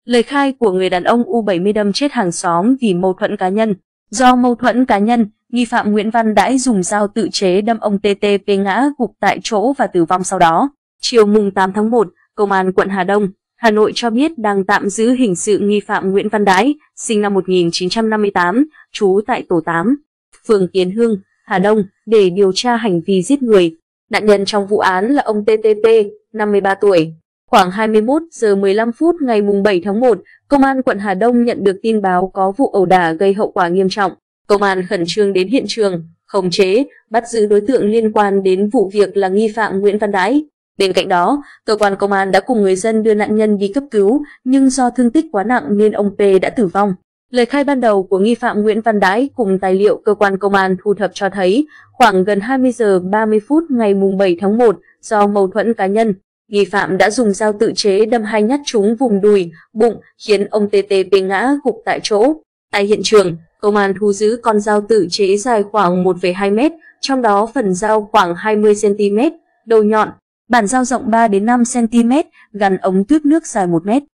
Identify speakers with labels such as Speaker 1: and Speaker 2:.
Speaker 1: Lời khai của người đàn ông U70 đâm chết hàng xóm vì mâu thuẫn cá nhân. Do mâu thuẫn cá nhân, nghi phạm Nguyễn Văn Đãi dùng dao tự chế đâm ông TTP ngã gục tại chỗ và tử vong sau đó. Chiều mùng 8 tháng 1, Công an quận Hà Đông, Hà Nội cho biết đang tạm giữ hình sự nghi phạm Nguyễn Văn Đãi, sinh năm 1958, trú tại tổ 8, phường Kiến Hưng, Hà Đông, để điều tra hành vi giết người. Nạn nhân trong vụ án là ông TTP, 53 tuổi. Khoảng 21 giờ 15 phút ngày 7 tháng 1, Công an quận Hà Đông nhận được tin báo có vụ ẩu đả gây hậu quả nghiêm trọng. Công an khẩn trương đến hiện trường, khống chế, bắt giữ đối tượng liên quan đến vụ việc là nghi phạm Nguyễn Văn Đãi. Bên cạnh đó, cơ quan công an đã cùng người dân đưa nạn nhân đi cấp cứu, nhưng do thương tích quá nặng nên ông P đã tử vong. Lời khai ban đầu của nghi phạm Nguyễn Văn Đãi cùng tài liệu cơ quan công an thu thập cho thấy, khoảng gần 20 giờ 30 phút ngày 7 tháng 1, do mâu thuẫn cá nhân, nghi phạm đã dùng dao tự chế đâm 2 nhát trúng vùng đùi, bụng, khiến ông TTP ngã gục tại chỗ. Tại hiện trường, công an thu giữ con dao tự chế dài khoảng 1,2 mét, trong đó phần dao khoảng 20 cm, đầu nhọn, bản dao rộng 3 đến 5 cm, gắn ống tuyếp nước dài 1 mét.